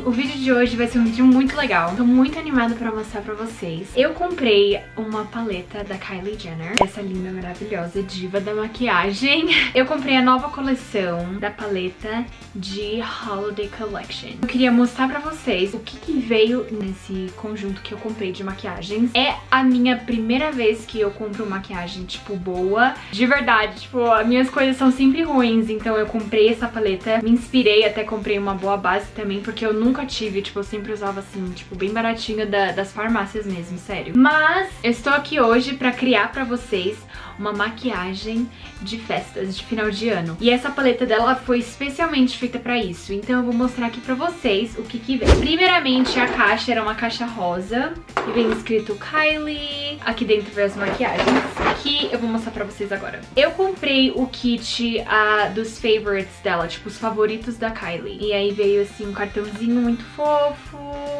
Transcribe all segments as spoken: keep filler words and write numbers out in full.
o vídeo de hoje vai ser um vídeo muito legal. Tô muito animada pra mostrar pra vocês. Eu comprei uma paleta da Kylie Jenner, essa linda, maravilhosa diva da maquiagem. Eu comprei a nova coleção da paleta de Holiday Collection. Eu queria mostrar pra vocês o que, que veio nesse conjunto que eu comprei de maquiagens. É a minha primeira vez que eu compro maquiagem, tipo, boa. De verdade, tipo, as minhas coisas são sempre ruins, então eu comprei essa paleta, me inspirei, até comprei uma boa base também, porque eu nunca tive, tipo, eu sempre usava assim, tipo, bem baratinho da, das farmácias mesmo, sério. Mas eu estou aqui hoje pra criar pra vocês uma maquiagem de festas de final de ano. E essa paleta dela foi especialmente feita pra isso, então eu vou mostrar aqui pra vocês o que que vem. Primeiramente, a caixa era uma caixa rosa, e vem escrito Kylie. Aqui dentro vem as maquiagens, que eu vou mostrar pra vocês agora. Eu comprei o kit uh, dos favorites dela, tipo, os favoritos da Kylie. E aí veio, assim, um cartãozinho muito fofo,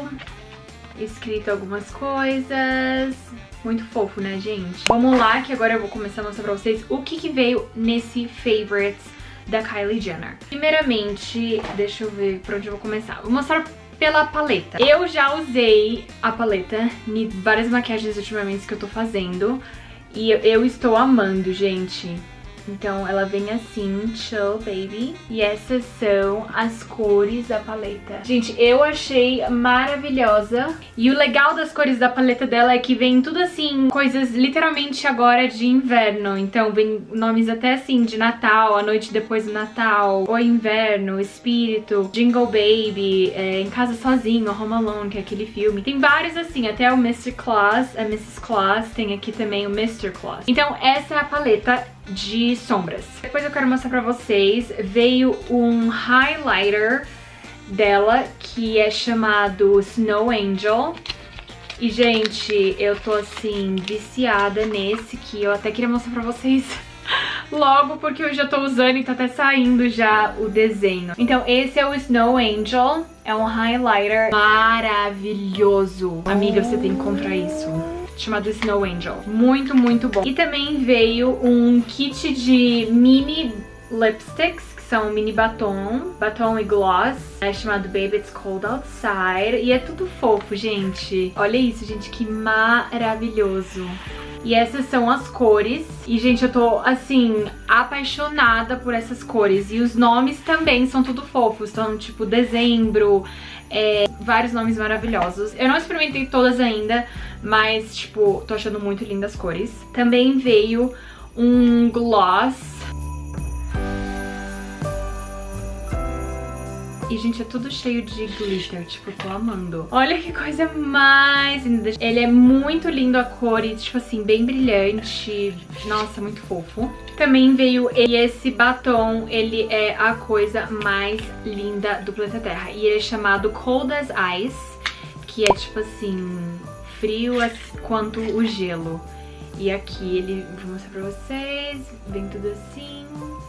escrito algumas coisas. Muito fofo, né, gente? Vamos lá, que agora eu vou começar a mostrar pra vocês o que que veio nesse favorites da Kylie Jenner. Primeiramente, deixa eu ver por onde eu vou começar. Vou mostrar pela paleta. Eu já usei a paleta em várias maquiagens ultimamente que eu tô fazendo e eu, eu estou amando, gente. Então ela vem assim, Chill Baby. E essas são as cores da paleta. Gente, eu achei maravilhosa. E o legal das cores da paleta dela é que vem tudo assim, coisas literalmente agora de inverno. Então vem nomes até assim de Natal, a noite depois do Natal, o inverno, espírito, Jingle Baby, é, Em Casa Sozinho, Home Alone, que é aquele filme. Tem vários assim, até o mister Claus, a missus Claus, tem aqui também o mister Claus. Então essa é a paleta de sombras. Depois eu quero mostrar pra vocês, veio um highlighter dela que é chamado Snow Angel. E, gente, eu tô assim, viciada nesse, que eu até queria mostrar pra vocês logo, porque eu já tô usando e tá até saindo já o desenho. Então esse é o Snow Angel, é um highlighter maravilhoso. Amiga, você tem que comprar isso, chamado Snow Angel. Muito, muito bom. E também veio um kit de mini lipsticks, que são mini batom, batom e gloss, é chamado Baby It's Cold Outside. E é tudo fofo, gente. Olha isso, gente, que maravilhoso. E essas são as cores. E, gente, eu tô, assim, apaixonada por essas cores. E os nomes também são tudo fofos. Então, tipo, dezembro, é, vários nomes maravilhosos. Eu não experimentei todas ainda, mas, tipo, tô achando muito lindas as cores. Também veio um gloss. E, gente, é tudo cheio de glitter, tipo, tô amando. Olha que coisa mais linda. Ele é muito lindo a cor e, tipo assim, bem brilhante. Nossa, muito fofo. Também veio esse batom, ele é a coisa mais linda do planeta Terra. E ele é chamado Cold as Ice, que é, tipo assim, frio quanto o gelo. E aqui ele, vou mostrar pra vocês, vem tudo assim.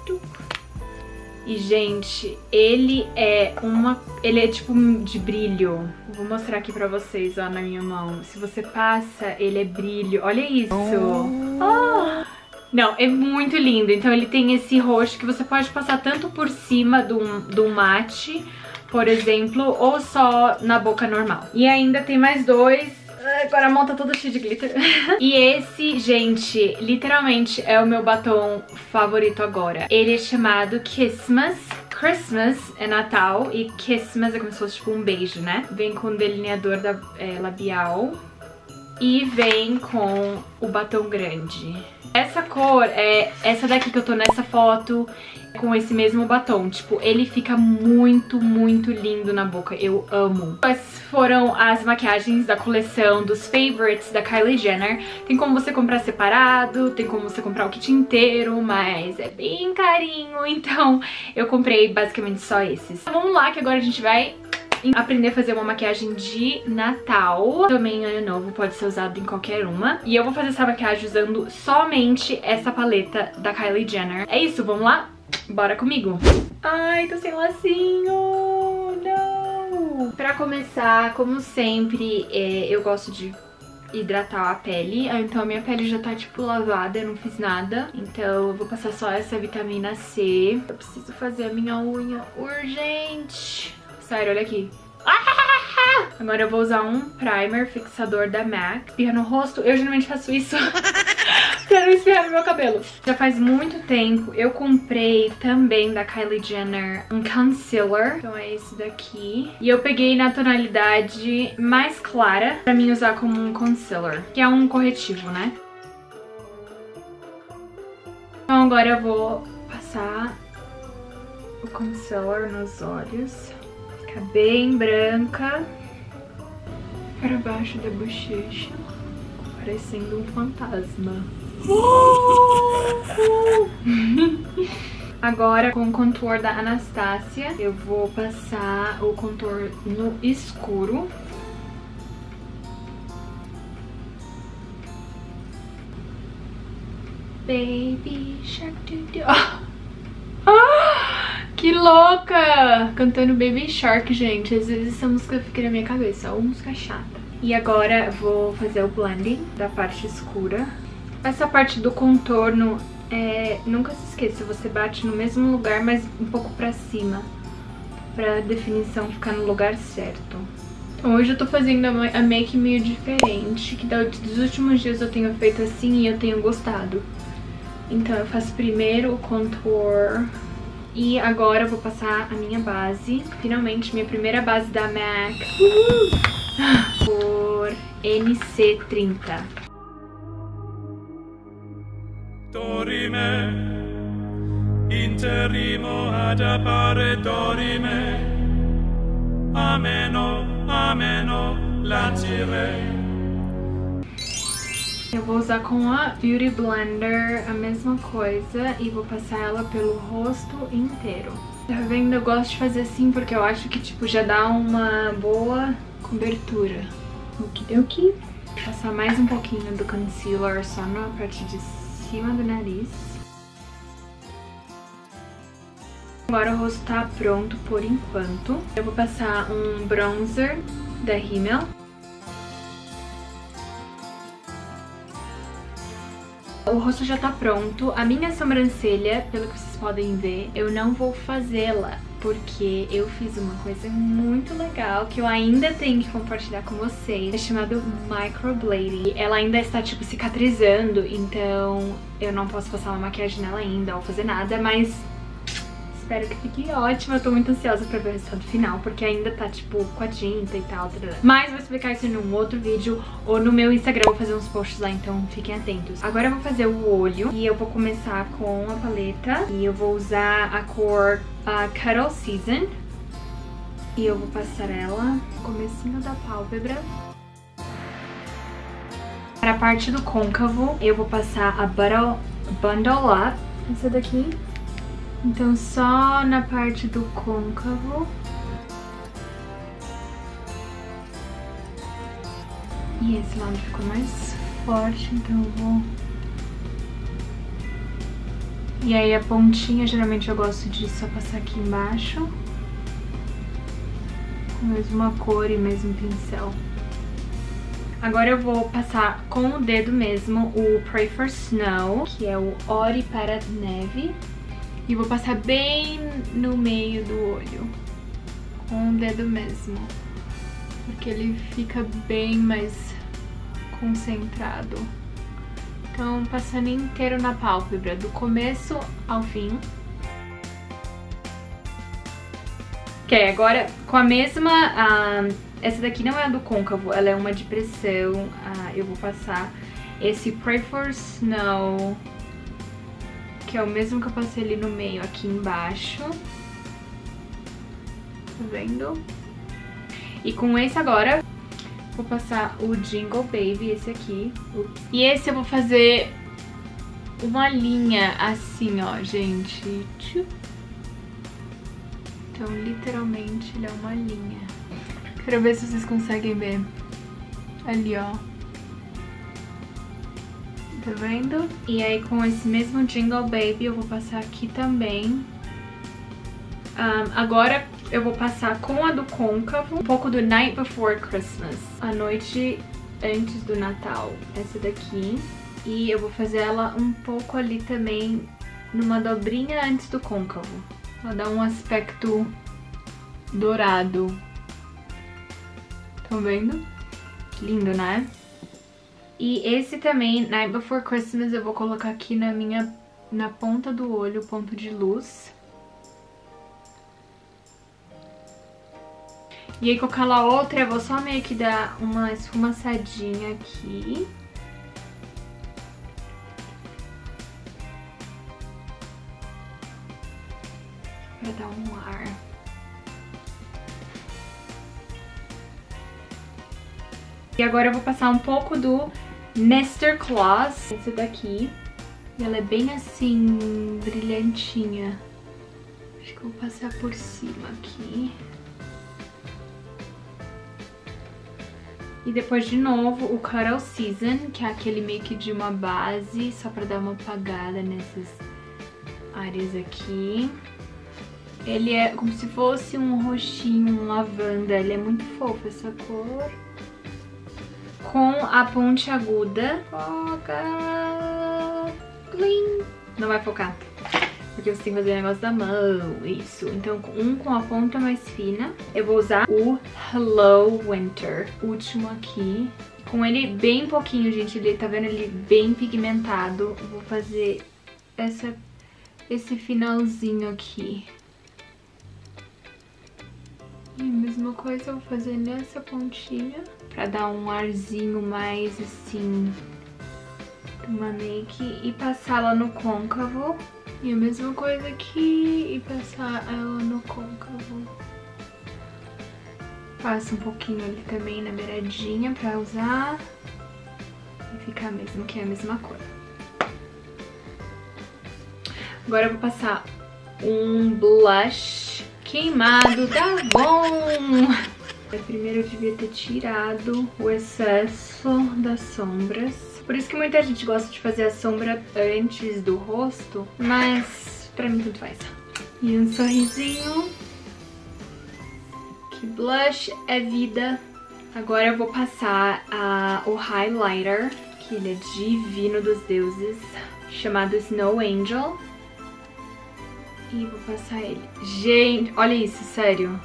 E, gente, ele é uma... ele é tipo de brilho. Vou mostrar aqui pra vocês, ó, na minha mão. Se você passa, ele é brilho. Olha isso. Oh. Não, é muito lindo. Então ele tem esse roxo que você pode passar tanto por cima do, do mate, por exemplo, ou só na boca normal. E ainda tem mais dois. Agora a mão tá toda cheia de glitter. E esse, gente, literalmente é o meu batom favorito agora. Ele é chamado Kissmas. Christmas é Natal e Kissmas é como se fosse tipo um beijo, né? Vem com delineador da, é, labial e vem com o batom grande. Essa cor é essa daqui que eu tô nessa foto, com esse mesmo batom. Tipo, ele fica muito, muito lindo na boca. Eu amo. Essas foram as maquiagens da coleção dos favorites da Kylie Jenner. Tem como você comprar separado, tem como você comprar o kit inteiro, mas é bem carinho. Então, eu comprei basicamente só esses. Então, vamos lá, que agora a gente vai aprender a fazer uma maquiagem de Natal. Também ano novo, pode ser usado em qualquer uma. E eu vou fazer essa maquiagem usando somente essa paleta da Kylie Jenner. É isso, vamos lá? Bora comigo! Ai, tô sem lacinho! Não! Pra começar, como sempre, é, eu gosto de hidratar a pele. Então a minha pele já tá tipo lavada, eu não fiz nada. Então eu vou passar só essa vitamina C. Eu preciso fazer a minha unha urgente. Sério, olha aqui. Ah! Agora eu vou usar um primer fixador da MAC. Espirra no rosto. Eu geralmente faço isso pra não espirrar no meu cabelo. Já faz muito tempo eu comprei também da Kylie Jenner um concealer. Então é esse daqui. E eu peguei na tonalidade mais clara pra mim usar como um concealer, que é um corretivo, né? Então agora eu vou passar o concealer nos olhos. Fica bem branca. Para baixo da bochecha. Parecendo um fantasma. Agora, com o contour da Anastasia, eu vou passar o contour no escuro. Baby Shark Doo Doo. Ah, que louca! Cantando Baby Shark, gente. Às vezes essa música fica na minha cabeça. Ou música chata. E agora vou fazer o blending da parte escura. Essa parte do contorno, é, nunca se esqueça, você bate no mesmo lugar, mas um pouco pra cima, pra definição ficar no lugar certo. Então hoje eu tô fazendo a make meio diferente, que dos últimos dias eu tenho feito assim e eu tenho gostado. Então eu faço primeiro o contour e agora eu vou passar a minha base. Finalmente, minha primeira base da MAC. Uhul! Por N C trinta. Dorime, interrimo ad appare dorime, ameno, ameno, latirei. Eu vou usar com a Beauty Blender a mesma coisa e vou passar ela pelo rosto inteiro. Tá vendo? Eu gosto de fazer assim porque eu acho que tipo já dá uma boa cobertura. O que deu aqui? Vou passar mais um pouquinho do concealer só na parte de cima do nariz. Agora o rosto tá pronto por enquanto. Eu vou passar um bronzer da Rimmel. O rosto já tá pronto. A minha sobrancelha, pelo que vocês podem ver, eu não vou fazê-la, porque eu fiz uma coisa muito legal que eu ainda tenho que compartilhar com vocês. É chamado microblading. Ela ainda está, tipo, cicatrizando, então eu não posso passar uma maquiagem nela ainda ou fazer nada, mas espero que fique ótima. Eu tô muito ansiosa pra ver o resultado final, porque ainda tá, tipo, com a tinta e tal. Tarará. Mas eu vou explicar isso num outro vídeo ou no meu Instagram. Eu vou fazer uns posts lá, então fiquem atentos. Agora eu vou fazer o olho e eu vou começar com a paleta. E eu vou usar a cor uh, Cuddle Season. E eu vou passar ela no comecinho da pálpebra. Para a parte do côncavo, eu vou passar a Bundle, Bundle Up. Essa daqui. Então só na parte do côncavo. E esse lado ficou mais forte, então eu vou... E aí a pontinha, geralmente eu gosto de só passar aqui embaixo. Com a mesma cor e mesmo pincel. Agora eu vou passar com o dedo mesmo o Pray for Snow, que é o Ore para Neve. E vou passar bem no meio do olho, com o dedo mesmo, porque ele fica bem mais concentrado. Então, passando inteiro na pálpebra, do começo ao fim. Ok, agora com a mesma... Uh, essa daqui não é a do côncavo, ela é uma de pressão. Uh, eu vou passar esse Pray for Snow, que é o mesmo que eu passei ali no meio, aqui embaixo. Tá vendo? E com esse agora, vou passar o Jingle Baby, esse aqui. Ups. E esse eu vou fazer uma linha assim, ó, gente. Então, literalmente, ele é uma linha. Quero ver se vocês conseguem ver. Ali, ó. Tá vendo? E aí com esse mesmo Jingle Baby eu vou passar aqui também. Um, agora eu vou passar com a do côncavo um pouco do Night Before Christmas, a noite antes do Natal, essa daqui. E eu vou fazer ela um pouco ali também numa dobrinha antes do côncavo. Ela dá um aspecto dourado. Estão vendo? Lindo, né? E esse também, Night Before Christmas, eu vou colocar aqui na minha, na ponta do olho, ponto de luz. E aí com aquela outra eu vou só meio que dar uma esfumaçadinha aqui. Pra dar um ar. E agora eu vou passar um pouco do Nestor Claus, esse daqui. E ela é bem assim, brilhantinha. Acho que eu vou passar por cima aqui. E depois de novo o Cuddle Season, que é aquele meio que de uma base, só pra dar uma apagada nessas áreas aqui. Ele é como se fosse um roxinho, um lavanda, ele é muito fofo essa cor. Com a ponte aguda. Foca! Clean! Não vai focar, porque você tem que fazer o negócio da mão, isso. Então um com a ponta mais fina. Eu vou usar o Hello Winter, último aqui. Com ele bem pouquinho, gente, ele tá vendo ele bem pigmentado. Eu vou fazer essa, esse finalzinho aqui. E a mesma coisa eu vou fazer nessa pontinha, pra dar um arzinho mais assim, uma make, e passar ela no côncavo. E a mesma coisa aqui, e passar ela no côncavo. Passa um pouquinho ali também na beiradinha pra usar. E ficar mesmo, que é a mesma cor. Agora eu vou passar um blush queimado da Avon. Primeiro eu devia ter tirado o excesso das sombras. Por isso que muita gente gosta de fazer a sombra antes do rosto, mas pra mim tudo faz. E um sorrisinho. Que blush é vida. Agora eu vou passar a, o highlighter, que ele é divino dos deuses, chamado Snow Angel. E vou passar ele. Gente, olha isso, sério.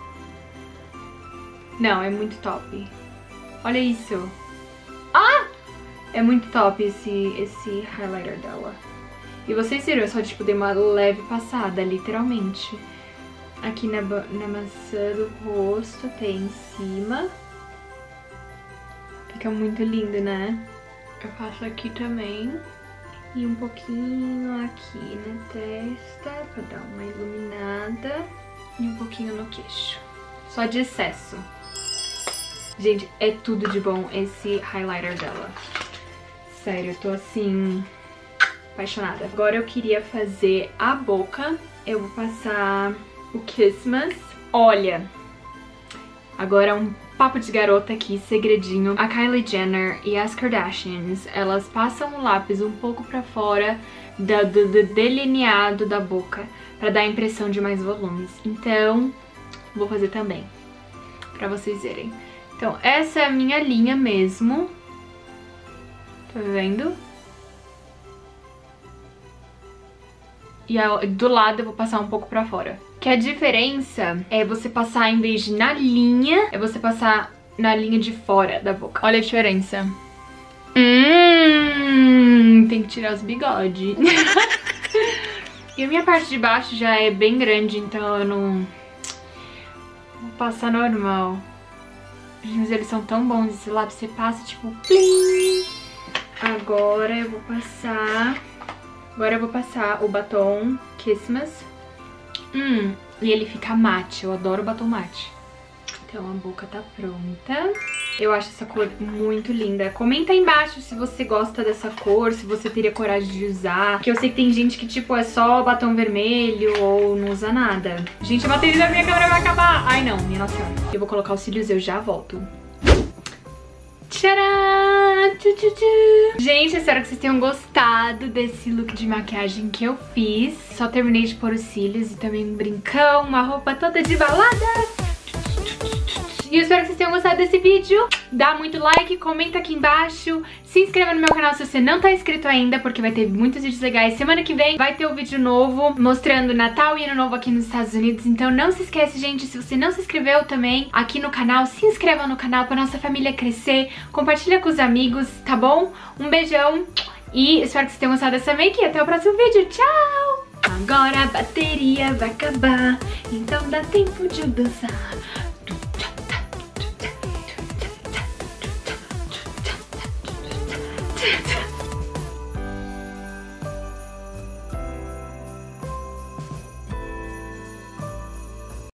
Não, é muito top. Olha isso. Ah! É muito top esse, esse highlighter dela. E vocês viram, eu só tipo dei uma leve passada, literalmente. Aqui na, na maçã do rosto, até em cima. Fica muito lindo, né? Eu passo aqui também. E um pouquinho aqui na testa, pra dar uma iluminada. E um pouquinho no queixo. Só de excesso. Gente, é tudo de bom esse highlighter dela. Sério, eu tô assim, apaixonada. Agora eu queria fazer a boca. Eu vou passar o Christmas. Olha, agora um papo de garota aqui, segredinho. A Kylie Jenner e as Kardashians, elas passam o lápis um pouco pra fora do, do, do delineado da boca, pra dar a impressão de mais volumes. Então, vou fazer também, pra vocês verem. Então, essa é a minha linha mesmo. Tá vendo? E do lado eu vou passar um pouco pra fora. Que a diferença é você passar, em vez de na linha, é você passar na linha de fora da boca. Olha a diferença. Hum, tem que tirar os bigodes. E a minha parte de baixo já é bem grande, então eu não... Vou passar normal. Mas eles são tão bons, esse lápis você passa tipo... Plim! Agora eu vou passar... Agora eu vou passar o batom Christmas. Hum, e ele fica mate, eu adoro batom mate. Então a boca tá pronta. Eu acho essa cor muito linda. Comenta aí embaixo se você gosta dessa cor, se você teria coragem de usar. Porque eu sei que tem gente que tipo é só batom vermelho ou não usa nada. Gente, a bateria da minha câmera vai acabar. Ai não, minha nossa senhora. Eu vou colocar os cílios e eu já volto. Tcharam! Tchu, tchu, tchu. Gente, espero que vocês tenham gostado desse look de maquiagem que eu fiz. Só terminei de pôr os cílios e também um brincão, uma roupa toda de balada. E E eu espero que vocês tenham gostado desse vídeo. Dá muito like, comenta aqui embaixo. Se inscreva no meu canal se você não tá inscrito ainda, porque vai ter muitos vídeos legais. Semana que vem vai ter um vídeo novo mostrando Natal e Ano Novo aqui nos Estados Unidos. Então não se esquece, gente, se você não se inscreveu também aqui no canal, se inscreva no canal pra nossa família crescer. Compartilha com os amigos, tá bom? Um beijão e espero que vocês tenham gostado dessa make. E até o próximo vídeo. Tchau! Agora a bateria vai acabar, então dá tempo de eu dançar.